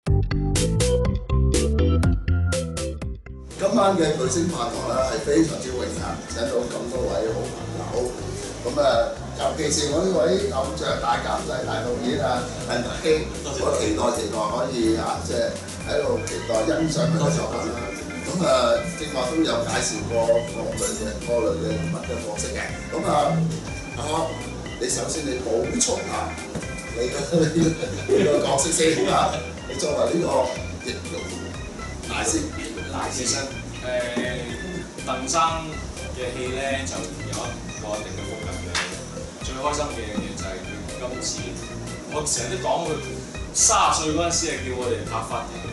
今晚嘅巨星飯堂咧係非常之榮幸請到咁多位好朋友，咁尤其是我呢位偶像大監製、大導演陳達基，我期待可以即係喺度期待欣賞佢嘅作品啦。咁正話都有介紹過各類嘅人物嘅角色嘅。咁你首先你補充下你個角色先你作為呢個易容大師。 其實鄧生嘅戲咧就有一個一定嘅風格嘅。最開心嘅嘢就係佢今次，我成日都講佢30歲嗰陣時係叫我哋拍法庭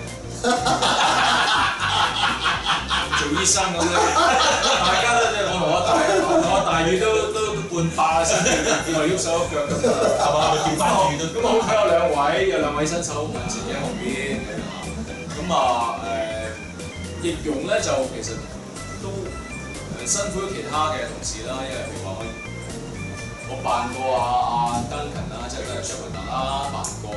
做醫生咁樣，大家都即係我同我大宇都半百身體，我喐手喐腳咁係嘛？調翻轉都咁好彩有兩位新手目前喺後邊易容咧就其實都辛苦咗其他嘅同事啦，因為譬如話我扮過Duncan 啦，即係張文達啦，扮過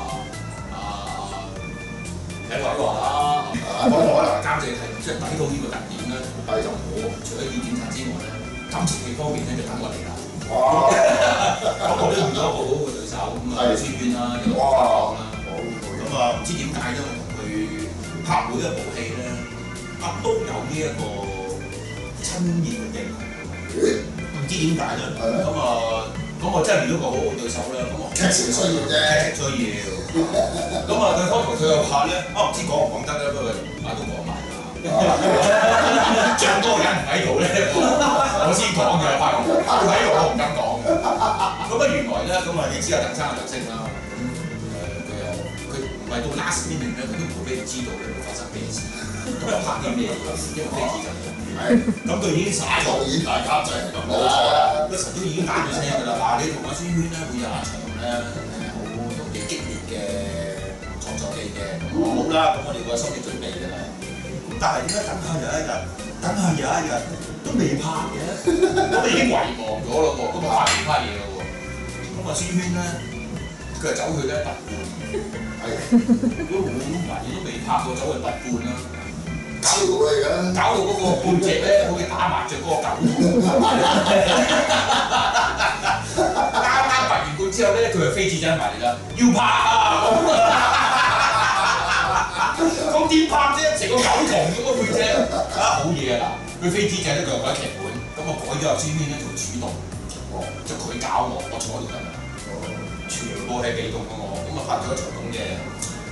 李偉華啦， 我可能監製睇即係睇到呢個特點咧，就我除咗演檢查之外咧，感情戲方面咧就等我嚟啦。哇！我都遇到一個好好嘅對手，咁孫淵啦，又啦，唔知點解咧，我同佢拍每一部戲咧。都有呢一個親熱嘅鏡頭，唔知點解咧。咁我真係遇到個好好對手啦。 劇情需要啫， 劇情需要。佢開頭佢又拍咧，唔知講唔講得咧，不過都講埋啦。唱歌人唔喺度咧，我先講嘅，拍喺度我唔敢講嘅。原來咧，你知鄧生嘅特色啦。佢唔係到 last minute 咧，佢都唔會俾你知道咧會發生咩事。拍啲咩嘢？因為飛子就咁佢已經耍咗演大監製係咁冇錯啦，嗰時都已經打咗聲㗎啦。你同孫淵咧會有一場咧好幾激烈嘅創作戲嘅，好啦，咁我哋個心理準備㗎啦。但係點解等下有一日都未拍嘅？我哋已經遺忘咗咯喎，咁拍其他嘢咯喎。孫淵咧，佢係走去咧拔罐，都懷疑都未拍過，走去拔罐啦。搞到嗰個半隻咧，好似打麻雀嗰個狗。啱拔完罐之後咧，佢係飛紙仔埋嚟啦，要拍啊！咁點拍啫？成個狗同咁個背脊好嘢啊！嗱，佢飛紙仔咧佢又改劇本，咁我改咗阿孫淵咧做主動，就佢搞我坐喺度得啦，全部係被動嘅我，咁拍咗一場咁嘅